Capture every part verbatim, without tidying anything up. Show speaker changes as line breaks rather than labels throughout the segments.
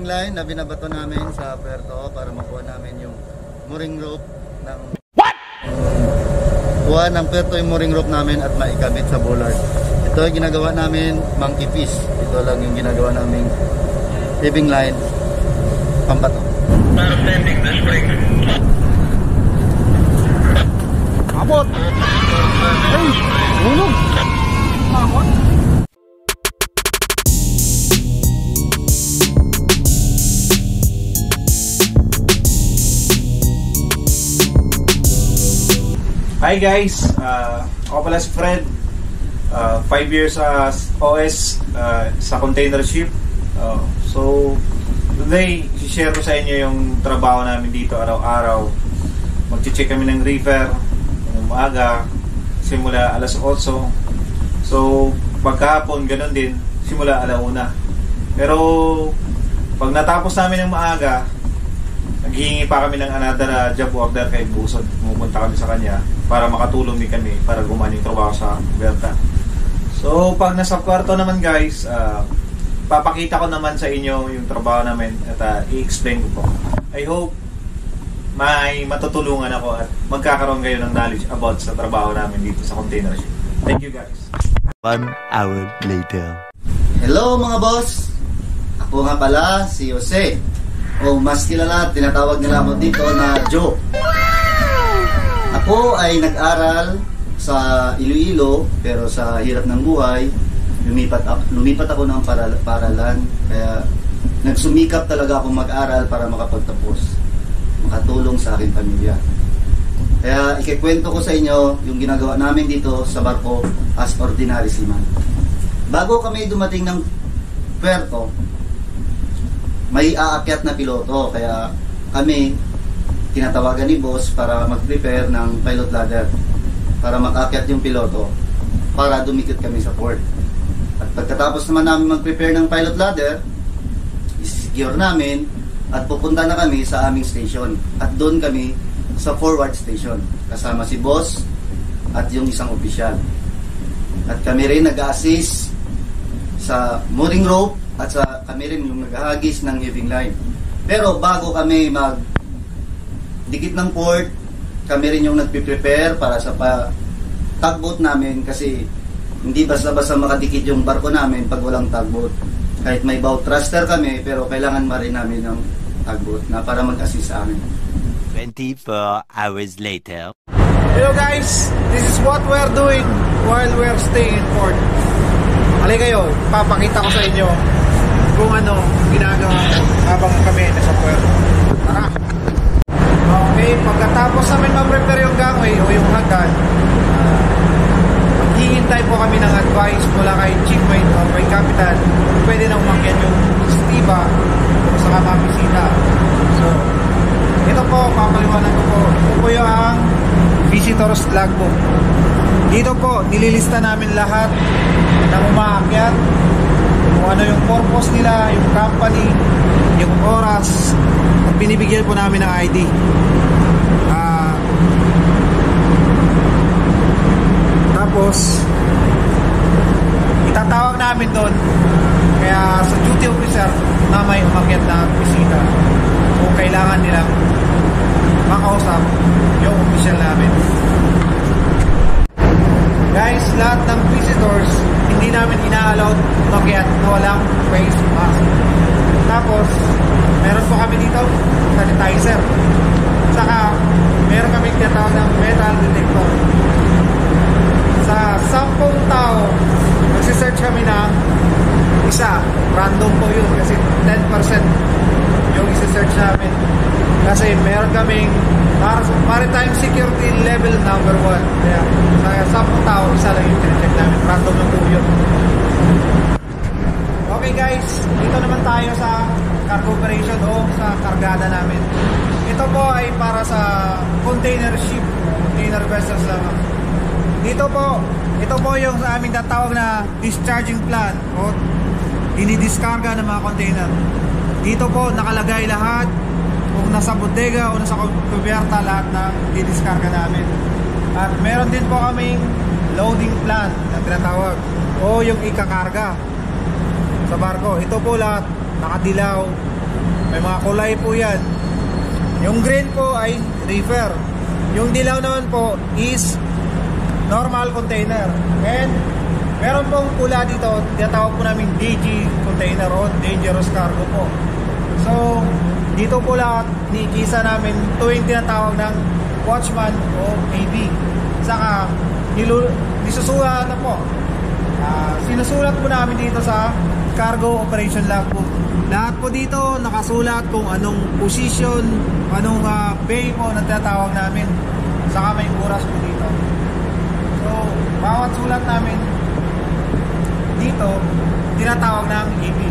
fishing line na binabato namin sa puerto para makuha namin yung mooring rope ng What? Kuha ng puerto yung mooring rope namin at maikabit sa bollard. Ito yung ginagawa namin, monkey fish. Ito lang yung ginagawa namin living line pampato.
Not sending the spring.
Abot! Ay! Ulog! Abot!
Hi guys! Uh, ako pala si Fred. Uh, five years as O S uh, sa container ship. Uh, so, today, share ko sa inyo yung trabaho namin dito araw-araw. Mag-check kami ng river, ng umaga, simula alas otso. So, pagkahapon, ganun din, simula alauna. Pero, pag natapos namin ng maaga, naghihingi pa kami ng another uh, job order kay Busod. Pumunta kami sa kanya para makatulong din kami para gumawa yung trabaho sa Berta. So, pag nasa kwarto naman guys, uh, papakita ko naman sa inyo yung trabaho namin at uh, i-explain ko po. I hope may matutulungan ako at magkakaroon kayo ng knowledge about sa trabaho namin dito sa container ship. Thank you guys.
One hour later.
Hello mga boss! Ako nga pala si Jose. O mas kilala, tinatawag nila ako dito na Joe. Ako ay nag-aral sa Iloilo, pero sa hirap ng buhay, lumipat ako, lumipat ako ng paral paralan. Kaya nagsumikap talaga ako mag-aral para makapagtapos, makatulong sa aking pamilya. Kaya ikikwento ko sa inyo yung ginagawa namin dito sa barko as ordinary seaman. Bago kami dumating ng puerto, may aakyat na piloto, kaya kami tinatawagan ni boss para mag-prepare ng pilot ladder para makakyat yung piloto para dumikit kami sa port. At pagkatapos naman namin mag-prepare ng pilot ladder, i-secure namin at pupunta na kami sa aming station. At doon kami sa forward station kasama si boss at yung isang opisyal. At kami rin nag-assist sa mooring rope at sa kami rin yung naghahagis ng heaving line. Pero bago kami mag dikit ng port, kami rin yung nagpe-prepare para sa pa tugboat namin kasi hindi basta-basta makadikit yung barko namin pag walang tugboat. Kahit may bow thruster kami, pero kailangan marin namin ng tugboat na para mag-assist sa amin.
twenty-four hours later.
Hello guys! This is what we're doing while we're staying in port. Halika kayo, papakita ko sa inyo kung ano ginagawa ko habang kami nasa puerto. Tara! Okay, pagkatapos namin mag-prepare yung gangway o yung hagdan, uh, maghihintay po kami ng advice mula kay chief mate o kay kapitan kung pwede na umakyat yung stiba o saka mabisita. So, ito po, papaliwanag ko po. Ito po yung ang visitors logbook. Dito po, nililista namin lahat ng umaakyat, kung ano yung purpose nila, yung company, yung oras, at binibigyan po namin ng I D. Uh, tapos, itatawag namin doon, kaya sa duty officer na may umakyat na bisita, kung kailangan nilang makausap yung official namin. Guys, lahat ng visitors, hindi namin ina-allowed umakyat na walang face mask. Tapos, meron po kami dito sanitizer. Saka, meron kami tinatawag ng metal detector. Sa sampung tao, magsisearch kami ng isa. Random po yun kasi ten percent yung isi-search namin. Kasi meron kaming maritime security level number one. Kaya sa sampung tao, isa lang yung tine-check namin. Random lang po yun. Okay guys, dito naman tayo sa cargo operation o sa kargada namin. Ito po ay para sa container ship, container vessels lang. Dito po, ito po yung sa aming tatawag na discharging plan o dinidiskarga ng mga container. Dito po nakalagay lahat kung nasa bodega o nasa kubyerta lahat ng didiskarga namin. At meron din po kaming loading plan na tinatawag o yung ikakarga sa barko. Ito po lahat nakadilaw may mga kulay po yan. Yung green po ay reefer. Yung dilaw naman po is normal container. And meron pong pula dito, tinatawag po namin D G container o dangerous cargo po. So dito po lahat niikisa namin tuwing tinatawag ng watchman o A B. Saka nisusulat na po. Uh, sinusulat po namin dito sa cargo operation logbook. Lahat po dito nakasulat kung anong position, anong uh, bay po na tinatawag namin. Saka may oras po dito. So bawat sulat namin dito tinatawag ng A B.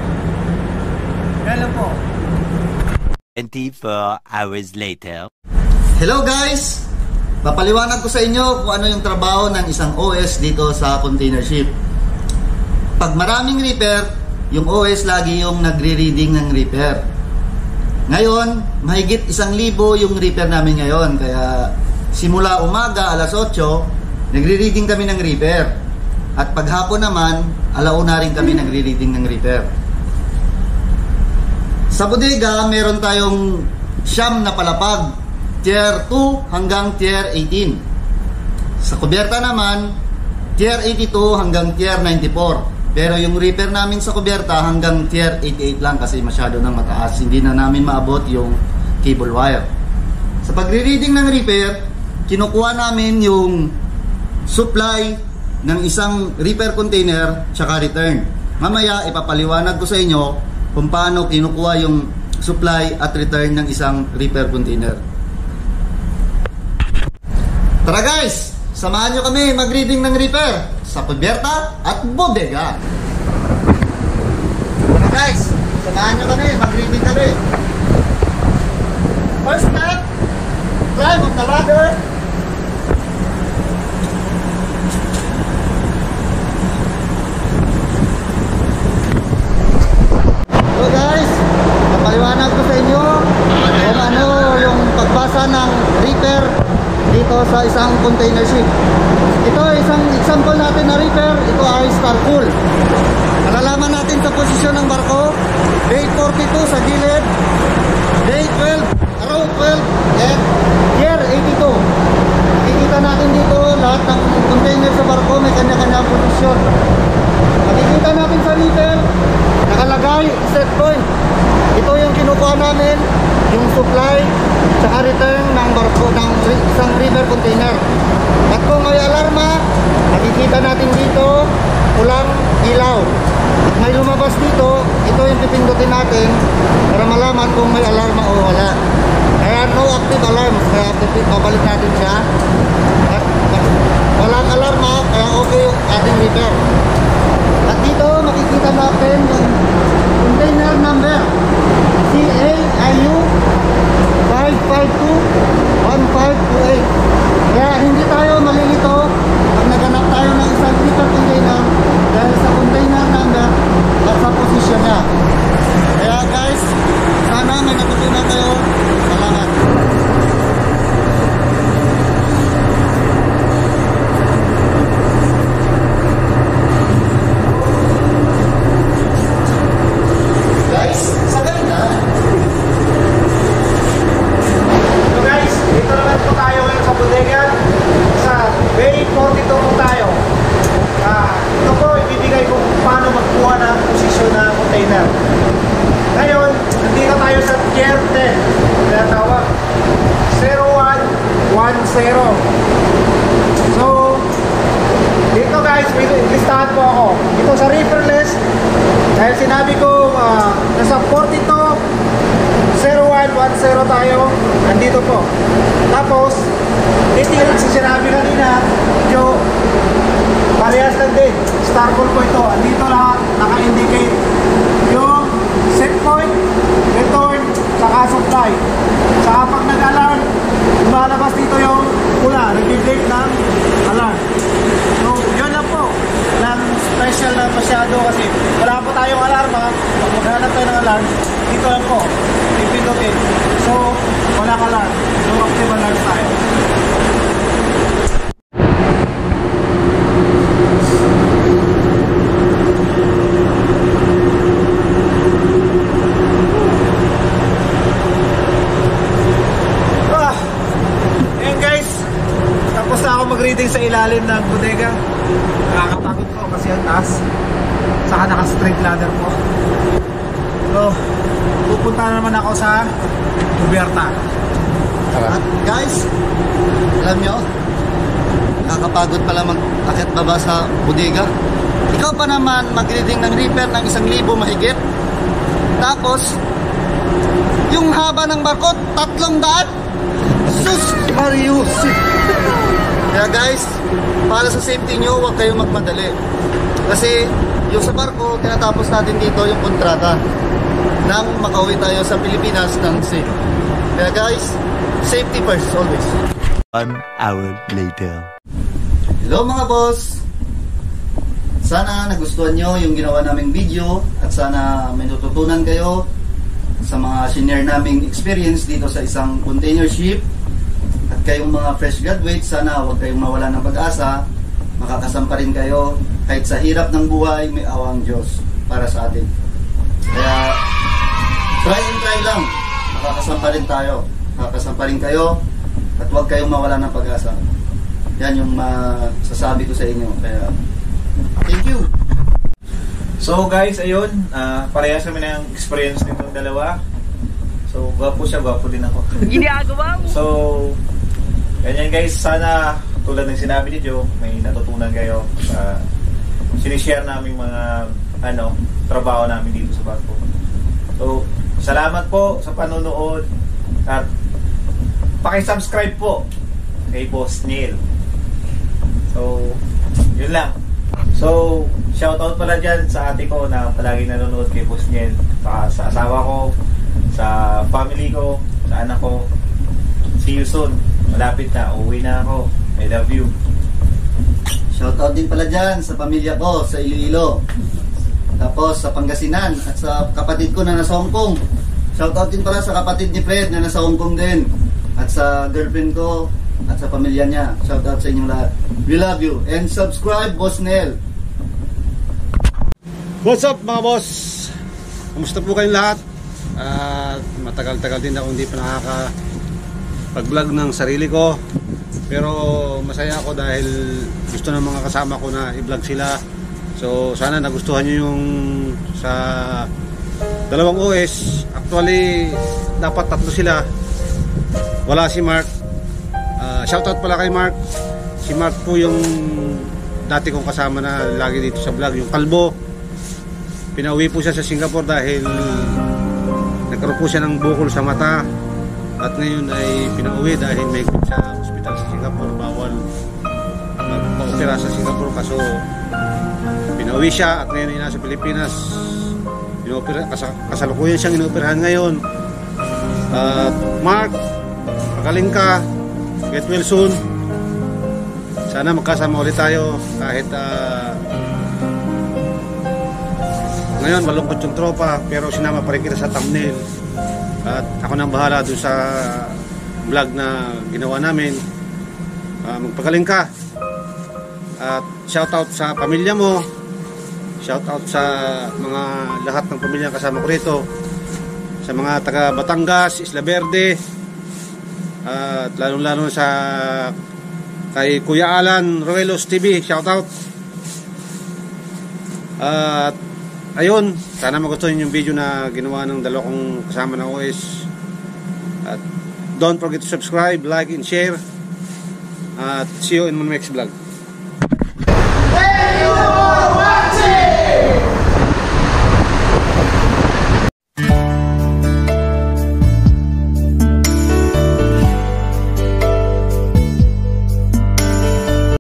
Yan po.
twenty-four hours later.
Hello guys! Papaliwanag ko sa inyo kung ano yung trabaho ng isang O S dito sa container ship. Pag maraming repair, yung O S lagi yung nagre-reading ng repair. Ngayon, mahigit isang libo yung repair namin ngayon. Kaya simula umaga, alas otso, nagre-reading kami ng repair. At paghapon naman, alauna rin kami nagre-reading ng repair. Sa bodega, meron tayong siyam na palapag, tier two hanggang tier eighteen. Sa kubyerta naman, tier eighty-two hanggang tier ninety-four. Pero yung repair namin sa kubyerta hanggang tier eighty-eight lang kasi masyado nang mataas. Hindi na namin maabot yung cable wire. Sa pagre-reading ng repair, kinukuha namin yung supply ng isang repair container tsaka return. Mamaya ipapaliwanag ko sa inyo kung paano kinukuha yung supply at return ng isang repair container. Tara guys, samahan nyo kami mag-reading ng repair sa kubyerta at bodega. Tara guys, samahan nyo kami mag-reading kami. First step, climb on the ladder. So guys, papaliwanag ko sa inyo kung ano yung pagbasa ng repair dito sa isang container ship. Ito isang example natin na repair. Ito ay star pull. Malalaman natin sa posisyon ng barko. Day forty-two sa gilid, day twelve, around twelve, and year eighty-two. Makikita natin dito lahat ng container sa barko may kanya-kanyang posisyon. Makikita natin sa repair nakalagay set point. Ito yung kinukuha namin, yung supply sa return ng barko ng isang river container. At kung may alarma, makikita natin dito pulang ilaw. At may lumabas dito, ito yung pipindutin natin para malaman kung may alarma o wala. Kaya no active alarm, kaya babalik natin siya. At walang alarma, kaya okay yung ating repair. At dito makikita natin yung container number C A I U five five two one five two eight. Kaya hindi tayo malilito pag naganap tayo ng isang repair container dahil sa container number at sa posisyon niya. Kaya guys, sana may natutunan kayo. Salamat. Guys, sabi na.
So guys, dito naman po tayo ngayon sa bodega. Sa bay forty-two po tayo. Ah, ito po ibibigay ko kung paano magkuha ng posisyon ng container. Ngayon, nandito tayo sa tier ten. Kaya tawag zero one one zero. So, dito guys, may listahan po ako. Dito sa reefer list, dahil sinabi ko uh, nasa forty-two zero one one zero tayo, nandito po. Tapos, ito yung sinabi kanina, medyo parehas lang din. Star call po ito. Andito lahat, naka-indicate yung set point, return, saka supply. Saka pag nag-alarm, lumalabas dito yung pula, nag-blink ng alarm. So, yun lang po. Lang special na masyado kasi wala po tayong alarma. Pag maghanap tayo ng alarm, dito lang po. Ipindutin. So, wala ka alarm. So, active alarm tayo. Saka naka-straight ladder po. So, pupunta na naman ako sa Cubierta.
At guys, alam nyo, nakakapagod pala mag-akit baba sa bodega. Ikaw pa naman mag-reading ng repair ng isang libo mahigit. Tapos, yung haba ng barko, tatlong daan. Sus, Marius. Kaya guys, para sa safety nyo, huwag kayong magmadali. Kasi yung sa barko, tinatapos natin dito yung kontrata nang makauwi tayo sa Pilipinas ng safe. Kaya guys, safety first always.
One hour later.
Hello mga boss! Sana nagustuhan nyo yung ginawa naming video at sana may natutunan kayo sa mga senior naming experience dito sa isang container ship. At kayong mga fresh graduates, sana huwag kayong mawala ng pag-asa. Makakasampa rin kayo kahit sa hirap ng buhay, may awang Diyos para sa atin. Kaya try and try lang. Makakasampa rin tayo. Makakasampa rin kayo at huwag kayong mawala ng pag-asa. Yan yung masasabi ko sa inyo. Kaya thank you.
So guys, ayun, uh, parehas kami ng experience nitong dalawa. So, gwapo siya, gwapo din ako.
Ginagawa mo.
So, ganyan guys, sana tulad ng sinabi ni Joe, may natutunan kayo sa sinishare namin mga ano, trabaho namin dito sa barko. So, salamat po sa panonood at paki-subscribe po kay Boss Neil. So, yun lang. So, shoutout pala dyan sa ate ko na palagi nanonood kay Boss Neil, sa, sa asawa ko, sa family ko, sa anak ko. See you soon. Malapit na, uwi na ako. I love you.
Shoutout din pala dyan sa pamilya ko sa Iloilo. Tapos sa Pangasinan at sa kapatid ko na nasa Hong Kong. Shoutout din pala sa kapatid ni Fred na nasa Hong Kong din. At sa girlfriend ko at sa pamilya niya. Shoutout sa inyong lahat. We love you. And subscribe, Boss Nel.
What's up mga boss? Kumusta po kayong lahat? Uh, matagal-tagal din ako hindi pa nakaka-pag-vlog ng sarili ko. Pero masaya ako dahil gusto ng mga kasama ko na i-vlog sila. So sana nagustuhan nyo yung sa dalawang O S. Actually dapat tatlo sila. Wala si Mark. uh, Shoutout pala kay Mark. Si Mark po yung dati kong kasama na lagi dito sa vlog, yung kalbo. Pinauwi po siya sa Singapore dahil nagkaroon po siya ng bukol sa mata. At ngayon ay pinauwi dahil may sa hospital sa Singapore. Bawal magpa-opera sa Singapore. Kaso pinauwi siya at ngayon ay nasa Pilipinas. Inopera, kas kasalukuyan siyang inoperahan ngayon. At uh, Mark, magaling ka. Get well soon. Sana magkasama ulit tayo kahit uh, ngayon malungkot yung tropa, pero sinama pa rin kita sa thumbnail. At ako nang bahala doon sa vlog na ginawa namin. uh, Magpagaling ka. At shoutout sa pamilya mo. Shoutout sa mga lahat ng pamilya kasama ko rito. Sa mga taga Batangas, Isla Verde. At uh, lalong lalo sa kay Kuya Alan Roelos T V. Shoutout. At uh, ayun, sana magustuhan yung video na ginawa ng dalawa kong kasama na O S. At don't forget to subscribe, like, and share. At see you in my next vlog.